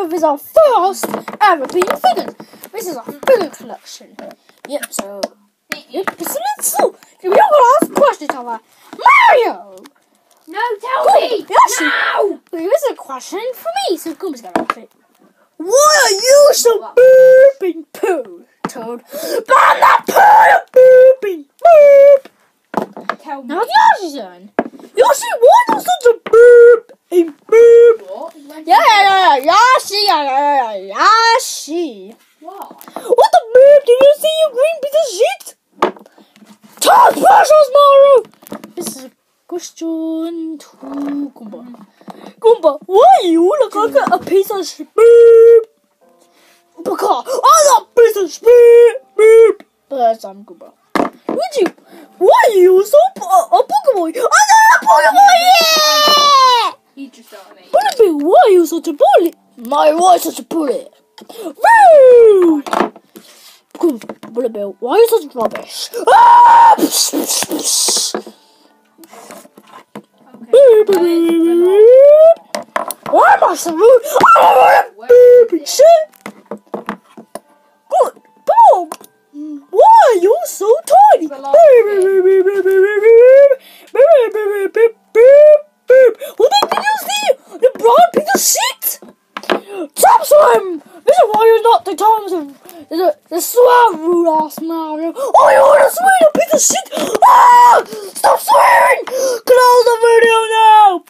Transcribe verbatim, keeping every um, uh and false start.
Earth is our first ever being figured. This is our figure collection. Yep, so... Yep, it's a little... We're going to ask questions of Mario! No, tell Go, me! Yoshi! No! This is a question for me, so Goomba's going to answer it. Why are you so booping poo, Toad? But I'm not booping boop! Tell me. Now it's Yoshi's turn. Yoshi, why are you such a boop? A boop? What? Yeah, yeah, yeah, Yoshi, yeah, yeah, yeah, Yoshi. What? What the boop? Did you see you green piece of shit? Todd Precious Mario! This is a question to Goomba. Goomba, why you look like a piece of shit? Boop! Because I'm a piece of shit! Boop! But that's I'm Goomba. Would you? Why are you so a, a Pokemon? I'm not a Pokemon! Yeah! You just don't make Bullet, why are you such a bully? My why such a bully? Woo! Bullet Bill, why are you such rubbish? Ah! Why am I so rude? I don't want to baby shit. Good, Bob. Why are you so tiny? What did you see? The brown piece of shit. Stop swim. This is why you're not the Thompson. The, the swell rude ass Mario. Oh, you're a sweet piece of shit. Ah! Stop swearing. Close the video now.